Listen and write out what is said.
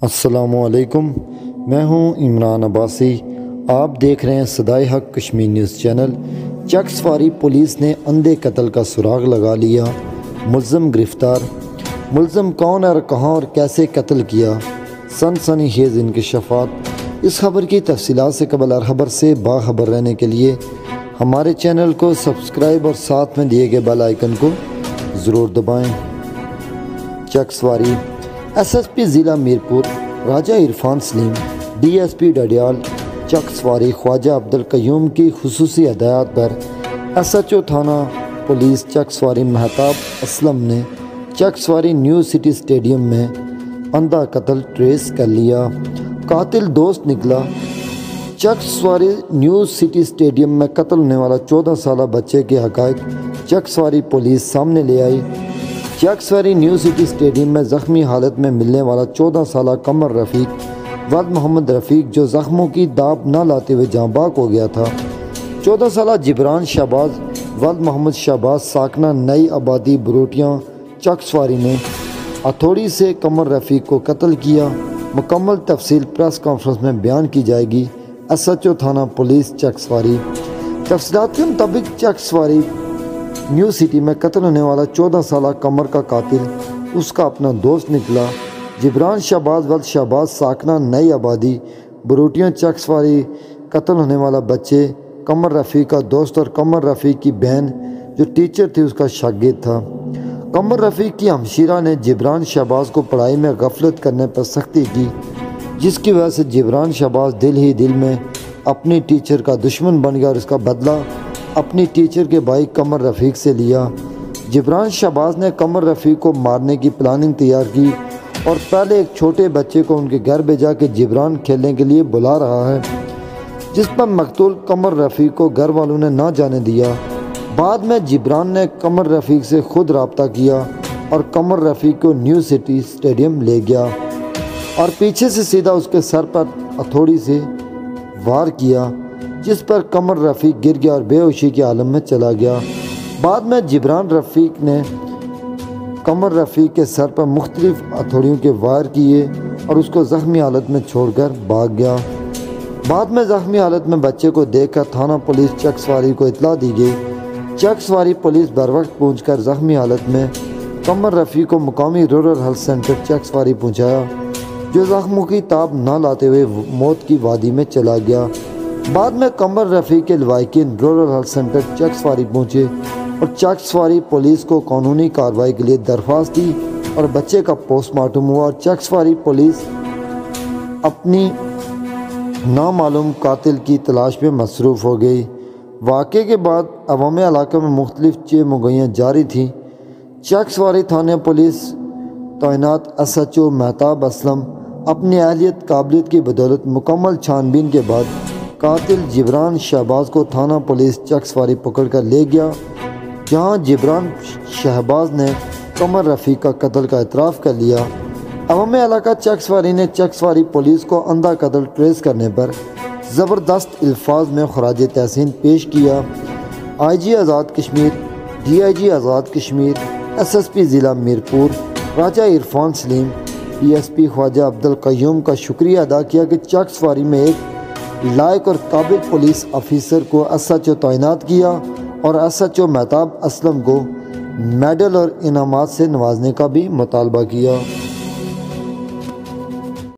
السلام علیکم، میں ہوں عمران عباسی۔ آپ دیکھ رہے ہیں صدائے حق کشمیر نیوز چینل۔ چک سواری پولیس نے اندھے قتل کا سراغ لگا لیا، ملزم گرفتار۔ ملزم کون اور کہاں اور کیسے قتل کیا، سنسنی خیز انکشافات۔ اس خبر کی تفصیلات سے قبل ہر خبر سے باخبر رہنے کے لیے ہمارے چینل کو سبسکرائب اور ساتھ میں دیے گئے بیل آئیکن کو ضرور دبائیں۔ چک سواری ایس ایس پی ضلع Mirpur Raja Irfan Salim, D S P Dadyal Chak Swari خواجہ عبدالقیوم کی خصوصی ہدایات پر ایس ایچ او تھانہ پولیس چک سواری مہتاب اسلم نے چک سواری نیو سٹی اسٹیڈیم میں اندھا قتل ٹریس کر لیا۔ قاتل دوست نکلا۔ چک سواری نیو سٹی اسٹیڈیم میں قتل ہونے والا 14 سالہ بچے کے حقائق چک سواری پولیس سامنے لے آئی۔ چک سواری نیو سٹی اسٹیڈیم میں زخمی حالت میں ملنے والا 14 سالہ قمر رفیق ولد محمد رفیق جو زخموں کی داغ نہ لاتے ہوئے جاں بحق ہو گیا تھا۔ 14 سالہ جبران شہباز ولد محمد شہباز ساکنہ نئی آبادی بروٹیاں چک سواری نے ہتھوڑی سے قمر رفیق کو قتل کیا۔ مکمل تفصیل پریس کانفرنس میں بیان کی جائے گی۔ ایس ایچ او تھانہ پولیس چک سواری۔ تفصیلات کے مطابق چک سواری نیو سٹی میں قتل ہونے والا 14 سالہ قمر کا قاتل اس کا اپنا دوست نکلا۔ جبران شہباز ولد شہباز ساکنہ نئی آبادی بروٹیاں چک سواری قتل ہونے والا بچے قمر رفیق کا دوست اور قمر رفیق کی بہن جو ٹیچر تھی اس کا شاگرد تھا۔ قمر رفیق کی ہمشیرہ نے جبران شہباز کو پڑھائی میں غفلت کرنے پر سختی کی، جس کی وجہ سے جبران شہباز دل ہی دل میں اپنی ٹیچر کا دشمن بن گیا اور اس کا بدلہ اپنی ٹیچر کے بھائی قمر رفیق سے لیا۔ جبران شہباز نے قمر رفیق کو مارنے کی پلاننگ تیار کی اور پہلے ایک چھوٹے بچے کو ان کے گھر بھیجا کہ جبران کھیلنے کے لیے بلا رہا ہے، جس پر مقتول قمر رفیق کو گھر والوں نے نہ جانے دیا۔ بعد میں جبران نے قمر رفیق سے خود رابطہ کیا اور قمر رفیق کو نیو سٹی اسٹیڈیم لے گیا اور پیچھے سے سیدھا اس کے سر پر ہتھوڑی سے وار کیا، جس پر قمر رفیق گر گیا اور بے ہوشی کے عالم میں چلا گیا۔ بعد میں جبران رفیق نے قمر رفیق کے سر پر مختلف ہتھوڑیوں کے وار کیے اور اس کو زخمی حالت میں چھوڑ کر بھاگ گیا۔ بعد میں زخمی حالت میں بچے کو دیکھ کر تھانہ پولیس چک سواری کو اطلاع دی گئی۔ چک سواری پولیس بروقت پہنچ کر زخمی حالت میں قمر رفیق کو مقامی رورل ہیلتھ سینٹر چک سواری پہنچایا، جو زخموں کی تاب نہ لاتے ہوئے موت کی وادی میں چلا گیا۔ بعد میں قمر رفیق کے لواحقین رورل ہیلتھ سینٹر چک سواری پہنچے اور چک سواری پولیس کو قانونی کارروائی کے لیے درخواست دی اور بچے کا پوسٹ مارٹم ہوا اور چک سواری پولیس اپنی نامعلوم قاتل کی تلاش میں مصروف ہو گئی۔ واقعے کے بعد عوام علاقے میں مختلف چہ مگوئیاں جاری تھیں۔ چک سواری تھانے پولیس تعینات S H O Mehtab Aslam اپنی اہلیت قابلیت کی بدولت مکمل چھان بین کے بعد قاتل جبران شہباز کو تھانہ پولیس چک سواری پکڑ کر لے گیا، جہاں جبران شہباز نے قمر رفیق کا قتل کا اعتراف کر لیا۔ عوام علاقہ چک سواری نے چک سواری پولیس کو اندھا قتل ٹریس کرنے پر زبردست الفاظ میں خراج تحسین پیش کیا۔ I G Azad Kashmir, D I G Azad Kashmir, S S P ضلع Mirpur Raja Irfan Salim, D S P Khawaja Abdul Qayyum کا شکریہ ادا کیا کہ چک سواری میں ایک لائق اور قابل پولیس آفیسر کو ایس ایچ او تعینات کیا اور S H O Mehtab Aslam کو میڈل اور انعامات سے نوازنے کا بھی مطالبہ کیا۔